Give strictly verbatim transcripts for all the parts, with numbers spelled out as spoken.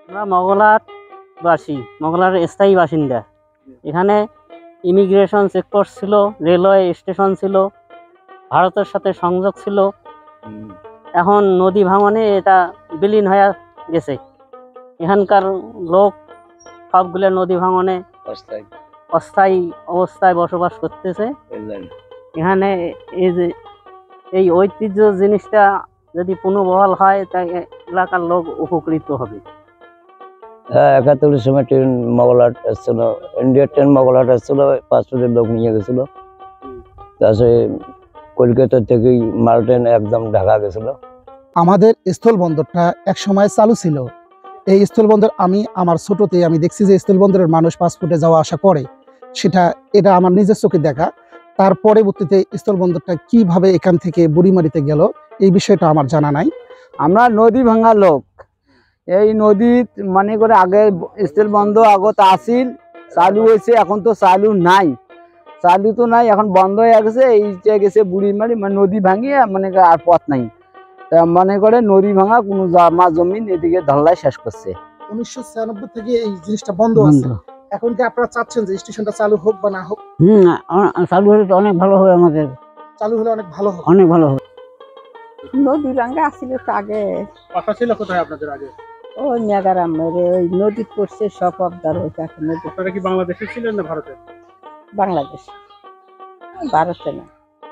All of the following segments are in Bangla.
আমরা মগলাটবাসী, মগলাটের স্থায়ী বাসিন্দা। এখানে ইমিগ্রেশন চেকপোস্ট ছিল, রেলওয়ে স্টেশন ছিল, ভারতের সাথে সংযোগ ছিল। এখন নদী ভাঙনে এটা বিলীন হয়ে গেছে। এখানকার লোক সবগুলো নদী ভাঙনে অস্থায়ী অবস্থায় বসবাস করতেছে। এখানে এই যে এই ঐতিহ্য জিনিসটা যদি পুনর্বহাল হয় তাই এলাকার লোক উপকৃত হবে। হ্যাঁ, একাত্তরের সময় ট্রেন মগলাট এসেছিল, ইন্ডিয়ার ট্রেন মগলাট এসেছিল, পাঁচশোটের লোক নিয়ে গেছিল। তারপরে কলকাতা থেকেই মাল ট্রেন একদম ঢাকা গেছিল। আমাদের স্থলবন্দরটা এক সময় চালু ছিল। এই স্থলবন্দর আমি আমার ছোটতে আমি দেখছি যে স্থলবন্দরের মানুষ পাসপোর্টে যাওয়া আসা করে, সেটা এটা আমার নিজের চোখে দেখা। তার পরবর্তীতে স্থলবন্দরটা কিভাবে এখান থেকে বুড়িমারিতে গেল এই বিষয়টা আমার জানা নাই। আমরা নদী ভাঙা লোক, এই নদী মানে করে আগে স্থলবন্দর আগত আসিল, চালু হয়েছে, এখন তো চালু নাই, চালু তো নাই, এখন বন্ধ হয়ে গেছে। এইটা গেছে বুড়িমারি, মানে নদী ভাঙিয়ে মানে আর পথ নাই। তা মনে করে নদী ভাঙা কোনো মা জমিন এদিকে ধল্লাই শেষ করছে। উনিশশো ছিয়ানব্বই থেকে এই জিনিসটা বন্ধ আছে। এখন কি আপনারা চাচ্ছেন যে স্টেশনটা চালু হোক বা না হোক? হুম, চালু হলে তো অনেক ভালো হবে, আমাদের চালু হলে অনেক ভালো হবে, অনেক ভালো হবে। নদী ভাঙ্গা আসছিল তো আগে। কথা ছিল কোথায় আপনাদের আগে? ওই মেগারাম ওই নদী পড়ছে সব অবদার হয়েছে। আপনারা কি বাংলাদেশে ছিলেন না ভারতে? বাংলাদেশ, ভারতে না।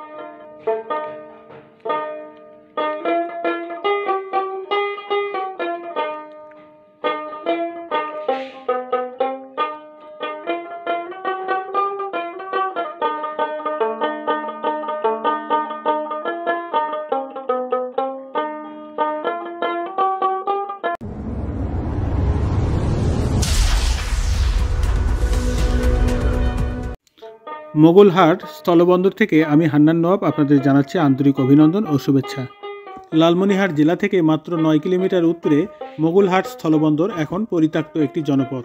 মোগলহাট স্থলবন্দর থেকে আমি হান্নান নওয়াব আপনাদের জানাচ্ছি আন্তরিক অভিনন্দন ও শুভেচ্ছা। লালমনিরহাট জেলা থেকে মাত্র নয় কিলোমিটার উত্তরে মোগলহাট স্থলবন্দর এখন পরিত্যক্ত একটি জনপদ।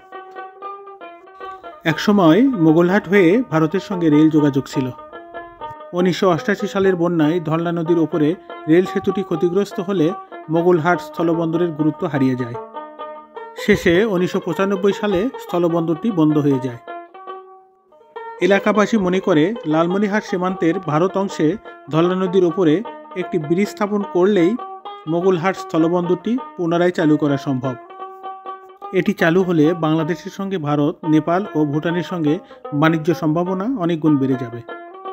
একসময় মোগলহাট হয়ে ভারতের সঙ্গে রেল যোগাযোগ ছিল। উনিশশো অষ্টাশি সালের বন্যায় ধলনা নদীর ওপরে রেল সেতুটি ক্ষতিগ্রস্ত হলে মোগলহাট স্থলবন্দরের গুরুত্ব হারিয়ে যায়। শেষে উনিশশো পঁচানব্বই সালে স্থলবন্দরটি বন্ধ হয়ে যায়। এলাকাবাসী মনে করে লালমনিরহাট সীমান্তের ভারত অংশে ধলনা নদীর ওপরে একটি ব্রিজ স্থাপন করলেই মোগলহাট স্থলবন্দরটি পুনরায় চালু করা সম্ভব। এটি চালু হলে বাংলাদেশের সঙ্গে ভারত, নেপাল ও ভুটানের সঙ্গে বাণিজ্য সম্ভাবনা অনেক গুণ বেড়ে যাবে।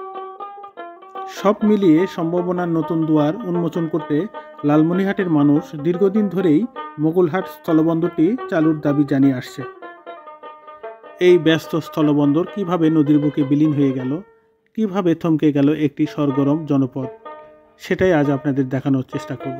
সব মিলিয়ে সম্ভাবনার নতুন দুয়ার উন্মোচন করতে লালমনিরহাটের মানুষ দীর্ঘদিন ধরেই মোগলহাট স্থলবন্দরটি চালুর দাবি জানিয়ে আসছে। এই ব্যস্ত স্থলবন্দর কিভাবে নদীর বুকে বিলীন হয়ে গেল, কিভাবে থমকে গেল একটি সরগরম জনপদ, সেটাই আজ আপনাদের দেখানোর চেষ্টা করব।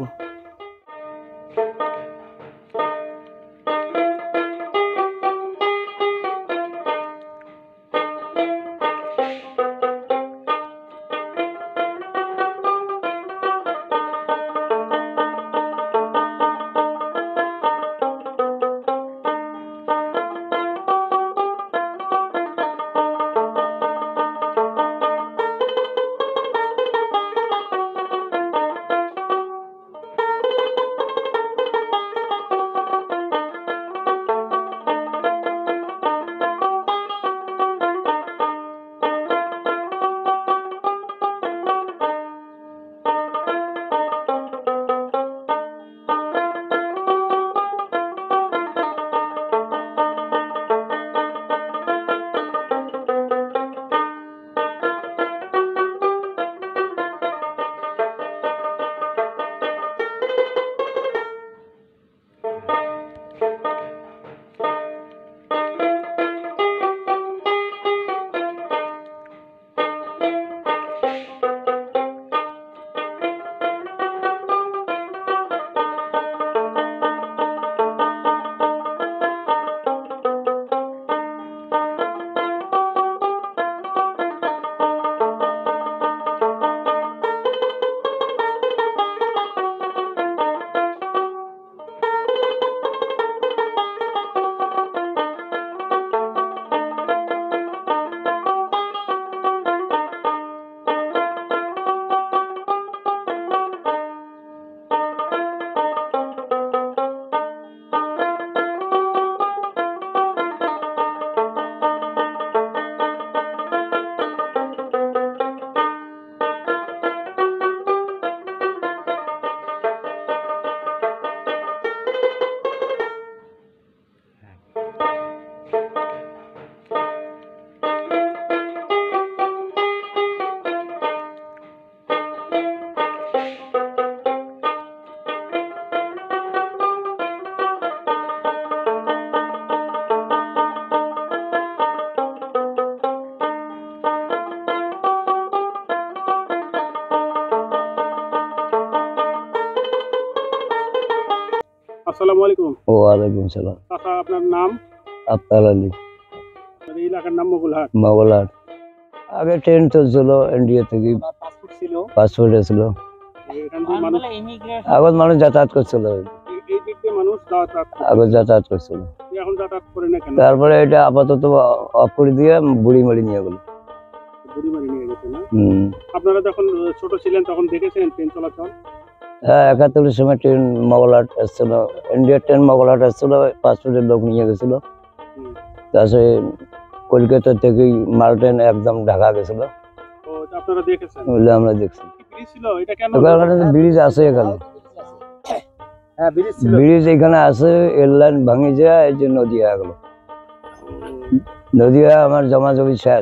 আসসালামু আলাইকুম। ওয়ালাইকুম সালাম। চাচা, আপনার নাম? আফতার আলী। এই এলাকার নাম মোগলহাট। মোগলহাট। আগে ট্রেন চলছিল ইন্ডিয়া থেকে, পাসপোর্ট ছিল, পাসপোর্ট ছিল, এখান থেকে মানুষ আগত মানুষ যাতায়াত করছিল, এই এই দিক দিয়ে মানুষ যাতায়াত করত। আগত যাতায়াত করছিল। এখন যাতায়াত করে না কেন? তারপরে এটা আপাতত অফ করে দিয়ে বুড়ি মারি নিয়ে গেল। বুড়িমারি নিয়ে গেছে না? হম। আপনারা যখন ছোট ছিলেন তখন দেখেছেন ট্রেন চলাচল? হ্যাঁ, একাত্তরের সময় ট্রেন মোগলহাট আসছিল, ইন্ডিয়ার ট্রেন মোগলহাট আসছিল, পাসপোর্টের লোক নিয়ে গেছিল। হুম। তারপরে কলকাতা থেকেই মাল ট্রেন একদম ঢাকা গেছিল, ও, এটা আপনারা দেখেছেন? বলে আমরা দেখছি। কি ব্রিজ ছিল এটা? কেন? ওখানে ব্রিজ আছে, এখানে হ্যাঁ, ব্রিজ ছিল। ব্রিজ এখানে আছে, এর লাইন ভাঙি যায়, এই যে নদী হয়ে গেল। নদী হয়ে আমার জমা জমি শেষ।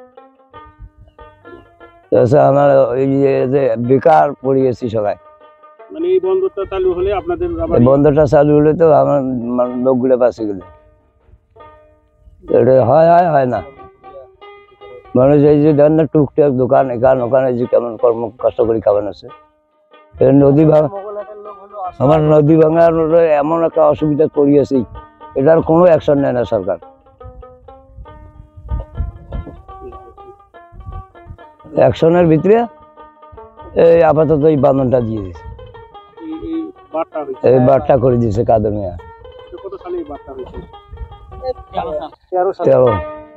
তাছাড়া আমার এই যে বেকার পড়িয়েছি সবাই। মানে এই বন্দরটা চালু হলে আপনাদের আবার এই বন্দরটা চালু হলে তো আমার মানে লোকগুলো বাঁচে গেলে। এটা হয় হয় হয় না, মানুষ এই যে দেন না টুকটাক দোকান এখান ওখানে যে কেমন কর্ম কষ্ট করে খাবেন আছে। এই নদী ভাঙা, আমার নদী ভাঙার এমন একটা অসুবিধা করিয়েছি, এটার কোনো অ্যাকশন নেয় না সরকার। অ্যাকশনের ভিতরে এই আপাতত এই বাঁধনটা দিয়ে দিয়েছে, এই- এই বারটা হয়েছে। এই বারটা করে দিয়েছে কাদের মিয়া। এটা কত সালে এই বারটা হয়েছে? তেরো সাল। তেরো।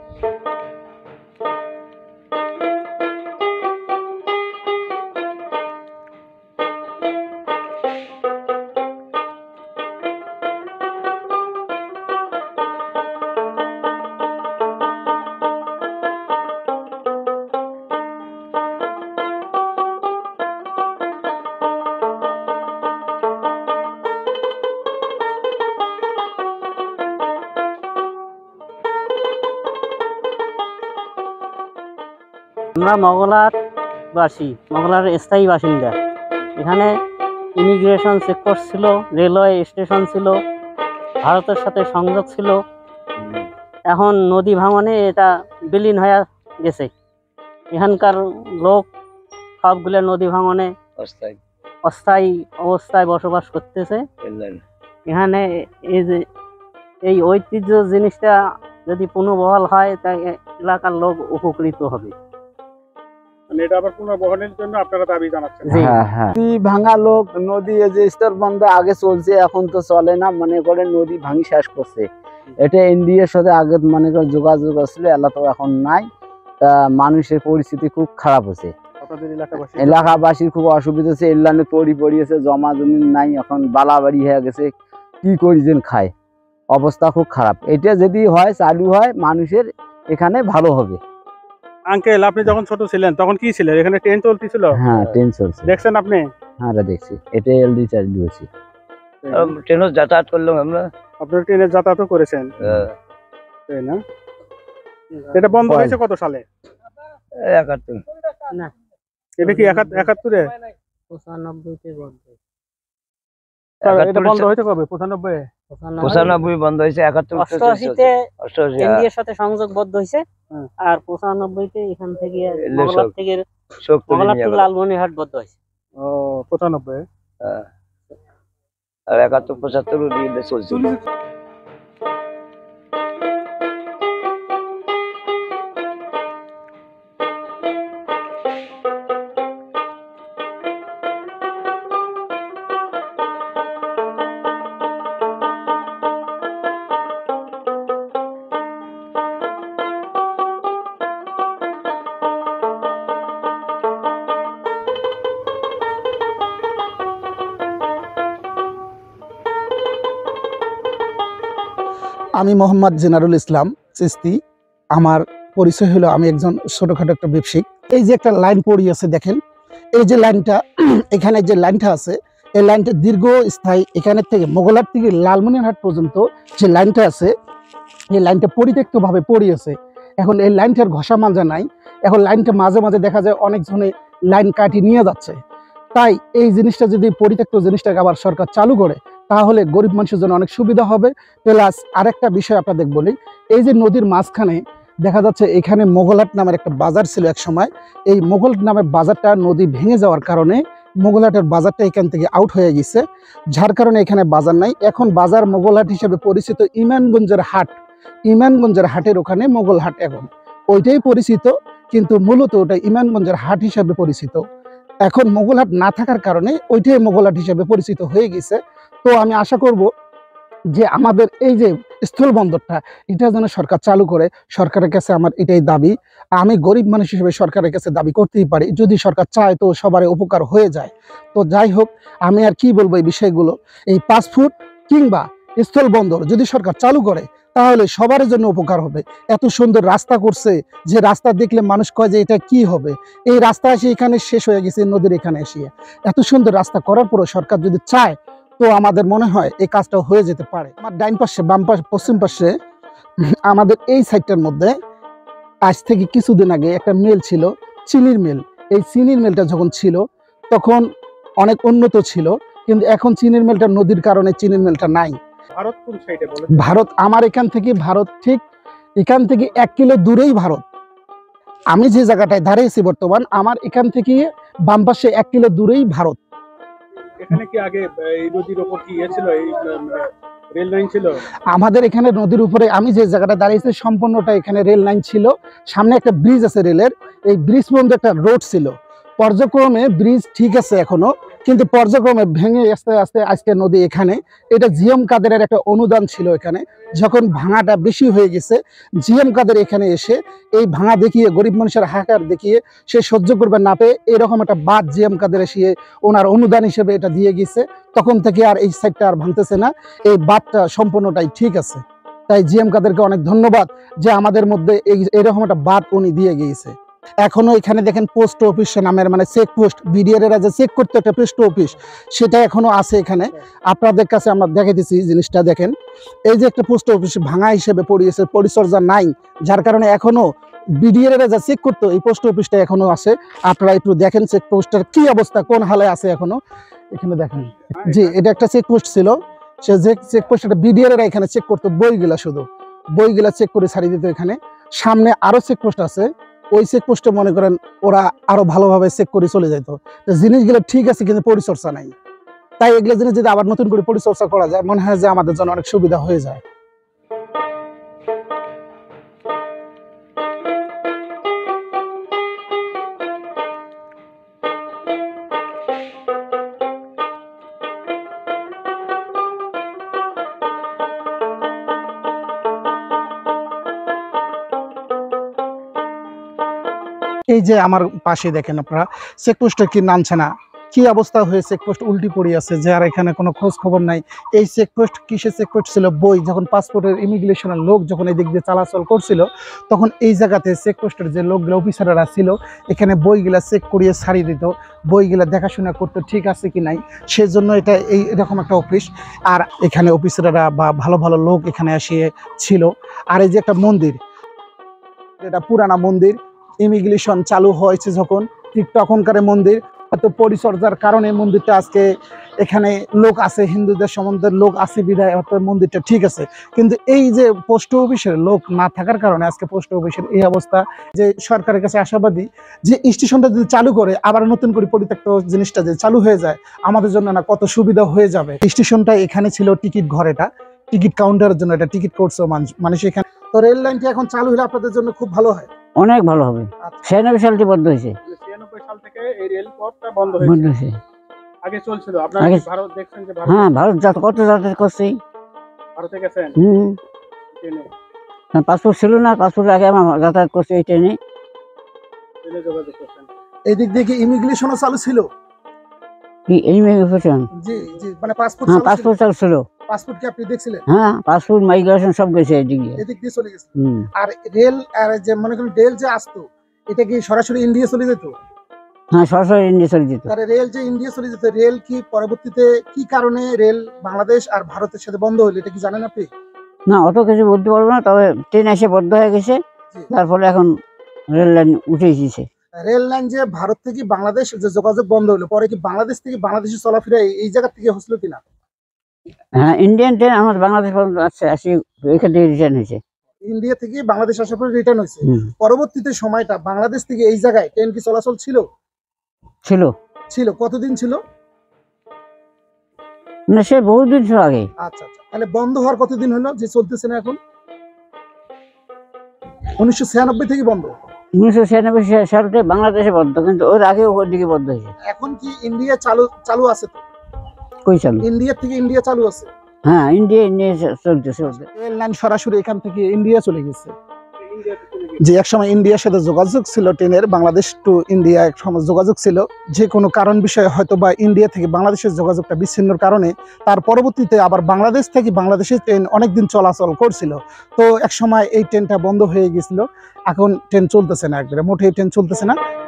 আমরা মোগলহাট বাসী, মোগলহাটের স্থায়ী বাসিন্দা। এখানে ইমিগ্রেশন চেকপোস্ট ছিল, রেলওয়ে স্টেশন ছিল, ভারতের সাথে সংযোগ ছিল। এখন নদী ভাঙনে এটা বিলীন হয়ে গেছে। এখানকার লোক সবগুলো নদী ভাঙনে অস্থায়ী অস্থায়ী অবস্থায় বসবাস করতেছে। এর লাইন। এখানে এই যে এই ঐতিহ্য জিনিসটা যদি পুনর্বহাল হয় তাই এলাকার লোক উপকৃত হবে। মানে এটা আবার পুনর্বহালের জন্য আপনারা দাবি জানাচ্ছেন? জি। হ্যাঁ হ্যাঁ নদী ভাঙা লোক, নদী এই যে স্তর বন্ধ আগে চলছে, এখন তো চলে না, মনে করে নদী ভাঙি শেষ করছে। এটা ইন্ডিয়ার সাথে আগে মনে করে যোগাযোগ আসলে, এলা তো এখন নাই। তা মানুষের পরিস্থিতি খুব খারাপ হচ্ছে, আপনাদের এলাকাবাসী? এলাকাবাসীর খুব অসুবিধা হচ্ছে। এলানে পড়ি পড়িয়েছে, জমা জমি নাই, এখন বালাবাড়ি হয়ে গেছে, কি করিছেন খায়, অবস্থা খুব খারাপ। এটা যদি হয়, চালু হয়, মানুষের এখানে ভালো হবে। আঙ্কেল, আপনি যখন ছোট ছিলেন তখন কি ছিলেন? এখানে ট্রেন চলতেছিল? হ্যাঁ, ট্রেন চলছে, দেখছেন আপনি? হ্যাঁ এটা দেখছি, এটা এলডি চালু হয়েছে। ট্রেনও যাতায়াত করলাম আমরা। আপনারা ট্রেনের যাতায়াতও করেছেন? হ্যাঁ। তাই না? এটা বন্ধ হয়েছে কত সালে? এই একাত্তর। না, এটা কি একাত- একাত্তরে? পঁচানব্বইতে বন্ধ। এটা বন্ধ হয়েছে কবে? পঁচানব্বই? পঁচানব্বই বন্ধ হয়েছে, একাত্তর অষ্টআশিতে অষ্টআশি। ইন্ডিয়ার সাথে সংযোগবদ্ধ হয়েছে, হ্যাঁ। আর পঁচানব্বইতে এখান থেকে এলে মোগলহাট সব থেকে শোক তুলে মোগলহাট নিয়ে থেকে গেল। লালমনিরহাট বদ্ধ হয়েছে। ও, পঁচানব্বই। হ্যাঁ। আর একাত্তর পঁচাত্তর দিয়ে চলছে। আমি মোহাম্মদ জেনারুল ইসলাম চিস্তি। আমার পরিচয় হলো আমি একজন ছোটখাটো একটা ব্যবসায়িক। এই যে একটা লাইন পড়িয়েছে দেখেন, এই যে লাইনটা, এখানে যে লাইনটা আছে, এই লাইনটা দীর্ঘস্থায়ী। এখানের থেকে মোগলহাট থেকে লালমনিরহাট পর্যন্ত যে লাইনটা আছে, এই লাইনটা পরিত্যক্তভাবে পড়িয়েছে। এখন এই লাইনটার ঘষা মাজা নাই। এখন লাইনটা মাঝে মাঝে দেখা যায় অনেকজনে লাইন কাটিয়ে নিয়ে যাচ্ছে। তাই এই জিনিসটা যদি পরিত্যক্ত জিনিসটাকে আবার সরকার চালু করে, তাহলে গরিব মানুষের জন্য অনেক সুবিধা হবে। প্লাস আরেকটা বিষয় আপনাদের বলি, এই যে নদীর মাঝখানে দেখা যাচ্ছে এখানে মোগলহাট নামের একটা বাজার ছিল এক সময়। এই মোগলহাট নামের বাজারটা নদী ভেঙে যাওয়ার কারণে মোগলহাটের বাজারটা এখান থেকে আউট হয়ে গেছে, যার কারণে এখানে বাজার নাই। এখন বাজার মোগলহাট হিসেবে পরিচিত ইমানগঞ্জের হাট, ইমানগঞ্জের হাটের ওখানে মোগলহাট এখন ওইটাই পরিচিত, কিন্তু মূলত ওটা ইমানগঞ্জের হাট হিসাবে পরিচিত। এখন মোগলহাট না থাকার কারণে ওইটাই মোগলহাট হিসাবে পরিচিত হয়ে গেছে। তো আমি আশা করব যে আমাদের এই যে স্থল বন্দরটা এটা যেন সরকার চালু করে। সরকারের কাছে আমার এটাই দাবি, আমি গরিব মানুষ হিসেবে সরকারের কাছে দাবি করতেই পারি, যদি সরকার চায় তো সবার উপকার হয়ে যায়। তো যাই হোক, আমি আর কি বলবো এই বিষয়গুলো, এই পাসপোর্ট কিংবা স্থল বন্দর যদি সরকার চালু করে তাহলে সবার জন্য উপকার হবে। এত সুন্দর রাস্তা করছে যে রাস্তা দেখলে মানুষ কয় যে এটা কি হবে, এই রাস্তা এসে এখানে শেষ হয়ে গেছে নদীর এখানে এসে। এত সুন্দর রাস্তা করার পরও সরকার যদি চায় তো আমাদের মনে হয় এই কাজটা হয়ে যেতে পারে। আমার ডাইন পাশে, বাম পাশে, পশ্চিম পাশে আমাদের এই সাইডটার মধ্যে আজ থেকে কিছুদিন আগে একটা মিল ছিল, চিনির মিল। এই চিনির মিলটা যখন ছিল তখন অনেক উন্নত ছিল, কিন্তু এখন চিনির মিলটা নদীর কারণে চিনির মিলটা নাই। ভারত কোন সাইডে বলেন? ভারত আমার এখান থেকে, ভারত ঠিক এখান থেকে এক কিলো দূরেই ভারত। আমি যে জায়গাটায় দাঁড়িয়েছি বর্তমান, আমার এখান থেকে বাম পাশে এক কিলো দূরেই ভারত। এখানে কি আগে এই নদীর উপর কি ইয়ে ছিল, এই রেল লাইন ছিল? আমাদের এখানে নদীর উপরে আমি যে জায়গাটা দাঁড়িয়েছি সম্পূর্ণটা এখানে রেল লাইন ছিল, সামনে একটা ব্রিজ আছে রেলের, এই ব্রিজ পর্যন্ত একটা রোড ছিল। পর্যায়ক্রমে ব্রিজ ঠিক আছে এখনো, কিন্তু পর্যায়ক্রমে ভেঙে আস্তে আস্তে আজকে নদী এখানে। এটা জিএম কাদেরের একটা অনুদান ছিল এখানে, যখন ভাঙাটা বেশি হয়ে গেছে জিএম কাদের এখানে এসে এই ভাঙা দেখিয়ে, গরিব মানুষের হাহাকার দেখিয়ে সে সহ্য করবে না পেয়ে এরকম একটা বাঁধ জিএম কাদের এসে ওনার অনুদান হিসেবে এটা দিয়ে গেছে। তখন থেকে আর এই সাইডটা আর ভাঙতেছে না, এই বাঁধটা সম্পূর্ণটাই ঠিক আছে। তাই জিএম কাদেরকে অনেক ধন্যবাদ যে আমাদের মধ্যে এই এরকম একটা বাঁধ উনি দিয়ে গিয়েছে। এখনো এখানে দেখেন পোস্ট অফিস নামের, মানে চেক পোস্ট, বিডিআর এরা যে চেক করতে একটা পোস্ট অফিস, সেটা এখনো আছে এখানে। আপনাদের কাছে আমরা দেখে দিচ্ছি জিনিসটা দেখেন, এই যে একটা পোস্ট অফিস ভাঙা হিসেবে পড়িয়েছে, পরিচর্যা নাই, যার কারণে এখনো বিডিআর এরা যা চেক করতো এই পোস্ট অফিসটা এখনো আছে। আপনারা একটু দেখেন চেক পোস্টটার কি অবস্থা, কোন হালে আছে এখনো, এখানে দেখেন। জি, এটা একটা চেক পোস্ট ছিল, সে যে চেক পোস্টটা বিডিআর এরা এখানে চেক করতো, বইগুলা শুধু বইগুলা চেক করে ছাড়িয়ে দিত। এখানে সামনে আরো চেক পোস্ট আছে, ওই চেক পোস্টে মনে করেন ওরা আরো ভালোভাবে চেক করে চলে যেত। জিনিসগুলো ঠিক আছে কিন্তু পরিচর্যা নাই, তাই এগুলো জিনিস যদি আবার নতুন করে পরিচর্যা করা যায় মনে হয় যে আমাদের জন্য অনেক সুবিধা হয়ে যায়। এই যে আমার পাশে দেখেন আপনারা চেকপোস্টটা কি নামছে না, কি অবস্থা হয়ে চেকপোস্ট উল্টি পড়ে আছে, যার এখানে কোনো খোঁজ খবর নাই। এই চেকপোস্ট কিসের চেকপোস্ট ছিল? বই, যখন পাসপোর্টের ইমিগ্রেশনের লোক যখন এই দিক দিয়ে চলাচল করছিল তখন এই জায়গাতে চেকপোস্টের যে লোকগুলো অফিসাররা ছিল এখানে বইগুলা চেক করিয়ে ছাড়িয়ে দিত, বইগুলা দেখাশোনা করতো ঠিক আছে কি নাই, সেজন্য এটা এই এরকম একটা অফিস। আর এখানে অফিসাররা বা ভালো ভালো লোক এখানে আসিয়ে ছিল। আর এই যে একটা মন্দির, এটা পুরানা মন্দির, ইমিগ্রেশন চালু হয়েছে যখন ঠিক তখনকার মন্দির, হয়তো পরিচর্যার কারণে মন্দিরটা আজকে এখানে লোক আছে, হিন্দুদের সম্বন্ধের লোক আছে বিধায় হয়তো মন্দিরটা ঠিক আছে। কিন্তু এই যে পোস্ট অফিসের লোক না থাকার কারণে আজকে পোস্ট অফিসের এই অবস্থা। যে সরকারের কাছে আশাবাদী যে স্টেশনটা যদি চালু করে আবার নতুন করে পরিত্যক্ত জিনিসটা যে চালু হয়ে যায় আমাদের জন্য না কত সুবিধা হয়ে যাবে। স্টেশনটা এখানে ছিল টিকিট ঘর, এটা টিকিট কাউন্টারের জন্য, এটা টিকিট করছে মানুষ মানুষ এখানে। তো রেল লাইনটা এখন চালু হলে আপনাদের জন্য খুব ভালো হয়, অনেক ভালো হবে। ছিয়ানব্বই সালটি বন্ধ হয়েছে, ছিয়ানব্বই সাল থেকে এই রেলপথটা বন্ধ বন্ধ হয়েছে। হয়েছে। আগে চলছিল। আপনারা আগে- কি ভারত দেখছেন যে ভারত হ্যাঁ, ভারত যা কত যাতায়াত করছি। ভারতে গেছেন হম, ট্রেনে? পাসপোর্ট ছিল না, পাসপোর্টের আগে আমার যাতায়াত করছি এই ট্রেনে। ট্রেনে যোগাযোগ করছেন? এই দিক দিয়ে কি ইমিগ্রেশনও চালু ছিল? কি এই ইমিগ্রেশন? জি জি, মানে পাসপোর্ট হ্যাঁ, চালু ছিল? পাসপোর্ট চালু ছিল। পাসপোর্ট কি আপনি দেখছিলেন? হ্যাঁ, পাসপোর্ট মাইগ্রেশন সব গেছে এদিক দিয়ে। এদিক দিয়ে চলে গেছে। হম, আর রেল, আর যে মনে করেন রেল যে আসতো এটা কি সরাসরি ইন্ডিয়া চলে যেত? হ্যাঁ, সরাসরি ইন্ডিয়া চলে যেত। তাহলে রেল যে ইন্ডিয়া চলে যেত, রেল কি পরবর্তীতে কি কারণে রেল বাংলাদেশ আর ভারতের সাথে বন্ধ হলো এটা কি জানেন আপনি? না, অত কিছু বলতে পারবো না, তবে ট্রেন এসে বন্ধ হয়ে গেছে, জি। তার ফলে এখন রেল লাইন উঠে এসেছে। রেল লাইন যে ভারত থেকে বাংলাদেশ যে যোগাযোগ বন্ধ হলো, পরে কি বাংলাদেশ থেকে বাংলাদেশে চলাফেরা এই- এই জায়গা থেকে হচ্ছিল কিনা? হ্যাঁ, ইন্ডিয়ান ট্রেন আমার বাংলাদেশ পর্যন্ত আসছে, আসি এখান থেকে রিটার্ন হয়েছে। ইন্ডিয়া থেকে বাংলাদেশ আসার পরে রিটার্ন হয়েছে। হুম, পরবর্তীতে সময়টা বাংলাদেশ থেকে এই জায়গায় ট্রেন কি চলাচল ছিল? ছিল। ছিল কতদিন ছিল? না সে বহুদিন ছিল আগে। আচ্ছা আচ্ছা, তাহলে বন্ধ হওয়ার কতদিন হলো যে চলতেছে না এখন? উনিশশো ছিয়ানব্বই থেকে বন্ধ। উনিশশো ছিয়ানব্বই সালতে বাংলাদেশে বন্ধ, কিন্তু ওর আগে ওদিকে বন্ধ হয়েছে। এখন কি ইন্ডিয়া চালু চালু আছে তো? কই চালু? ইন্ডিয়া থেকে ইন্ডিয়া চালু আছে। হ্যাঁ, ইন্ডিয়া ইন্ডিয়া চলতেছে। রেল লাইন সরাসরি এখান থেকে ইন্ডিয়া চলে গেছে। যে এক সময় ইন্ডিয়ার সাথে যোগাযোগ ছিল ট্রেনের, বাংলাদেশ টু ইন্ডিয়া এক সময় যোগাযোগ ছিল, যে কোনো কারণ বিষয়ে হয়তো বা ইন্ডিয়া থেকে বাংলাদেশের যোগাযোগটা বিচ্ছিন্নর কারণে তার পরবর্তীতে আবার বাংলাদেশ থেকে বাংলাদেশের ট্রেন অনেকদিন চলাচল করছিল। তো এক সময় এই ট্রেনটা বন্ধ হয়ে গেছিল, এখন ট্রেন চলতেছে না, একবারে মোটেই ট্রেন চলতেছে না।